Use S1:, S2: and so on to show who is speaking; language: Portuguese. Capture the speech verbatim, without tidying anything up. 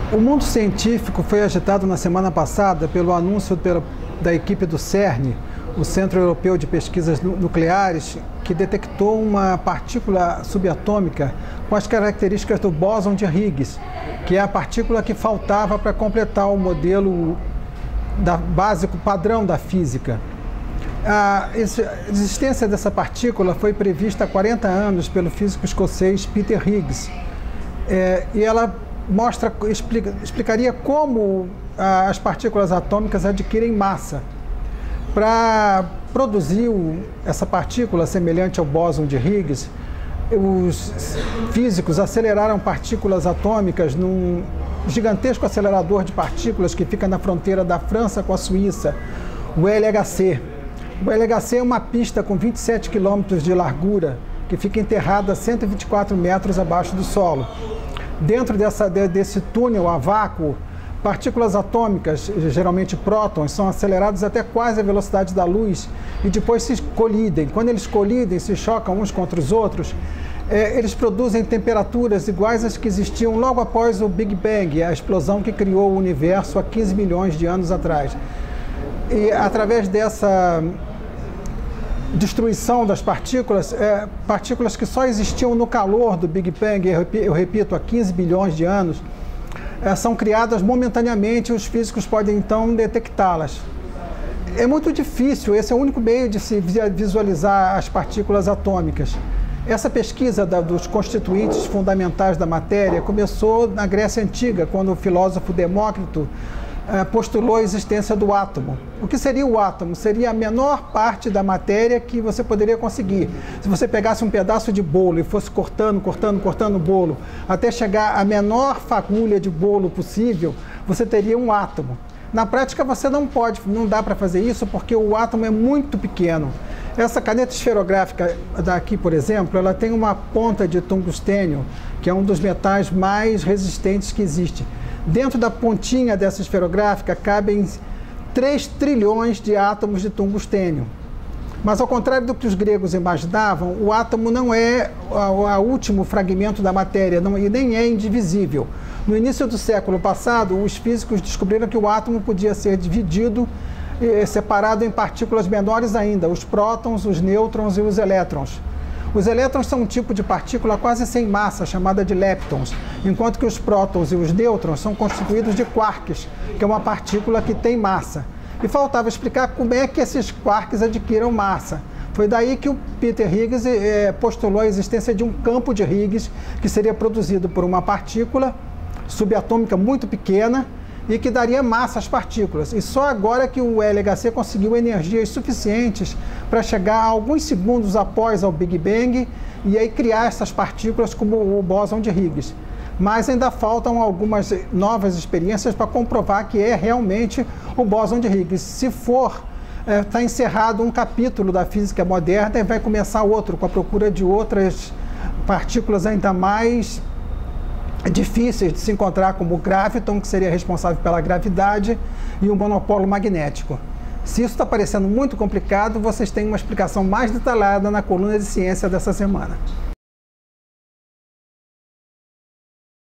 S1: O mundo científico foi agitado na semana passada pelo anúncio pela, da equipe do CERN, o Centro Europeu de Pesquisas Nucleares, que detectou uma partícula subatômica com as características do bóson de Higgs, que é a partícula que faltava para completar o modelo da, básico padrão da física. A existência dessa partícula foi prevista há quarenta anos pelo físico escocês Peter Higgs, é, e ela mostra, explica, explicaria como ah, as partículas atômicas adquirem massa. Para produzir o, essa partícula semelhante ao bóson de Higgs, os físicos aceleraram partículas atômicas num gigantesco acelerador de partículas que fica na fronteira da França com a Suíça, o L H C. O L H C é uma pista com vinte e sete quilômetros de largura, que fica enterrada a cento e vinte e quatro metros abaixo do solo. Dentro dessa, desse túnel a vácuo, partículas atômicas, geralmente prótons, são acelerados até quase a velocidade da luz e depois se colidem. Quando eles colidem, se chocam uns contra os outros, é, eles produzem temperaturas iguais às que existiam logo após o Big Bang, a explosão que criou o universo há quinze milhões de anos atrás. E através dessa destruição das partículas, é, partículas que só existiam no calor do Big Bang, eu repito, há quinze bilhões de anos, é, são criadas momentaneamente e os físicos podem então detectá-las. É muito difícil, esse é o único meio de se visualizar as partículas atômicas. Essa pesquisa da, dos constituintes fundamentais da matéria começou na Grécia Antiga, quando o filósofo Demócrito postulou a existência do átomo. O que seria o átomo? Seria a menor parte da matéria que você poderia conseguir. Se você pegasse um pedaço de bolo e fosse cortando, cortando, cortando o bolo, até chegar à menor fagulha de bolo possível, você teria um átomo. Na prática, você não pode, não dá para fazer isso porque o átomo é muito pequeno. Essa caneta esferográfica daqui, por exemplo, ela tem uma ponta de tungstênio, que é um dos metais mais resistentes que existe. Dentro da pontinha dessa esferográfica cabem três trilhões de átomos de tungstênio. Mas, ao contrário do que os gregos imaginavam, o átomo não é o último fragmento da matéria não, e nem é indivisível. No início do século passado, os físicos descobriram que o átomo podia ser dividido, eh, separado em partículas menores ainda, os prótons, os nêutrons e os elétrons. Os elétrons são um tipo de partícula quase sem massa, chamada de leptons, enquanto que os prótons e os nêutrons são constituídos de quarks, que é uma partícula que tem massa. E faltava explicar como é que esses quarks adquiriram massa. Foi daí que o Peter Higgs eh, postulou a existência de um campo de Higgs, que seria produzido por uma partícula subatômica muito pequena, e que daria massa às partículas. E só agora que o L H C conseguiu energias suficientes para chegar a alguns segundos após o Big Bang e aí criar essas partículas como o bóson de Higgs. Mas ainda faltam algumas novas experiências para comprovar que é realmente o bóson de Higgs. Se for, está é, encerrado um capítulo da física moderna e vai começar outro, com a procura de outras partículas ainda mais difíceis de se encontrar, como o graviton, que seria responsável pela gravidade, e o monopolo magnético. Se isso está parecendo muito complicado, vocês têm uma explicação mais detalhada na coluna de ciência dessa semana.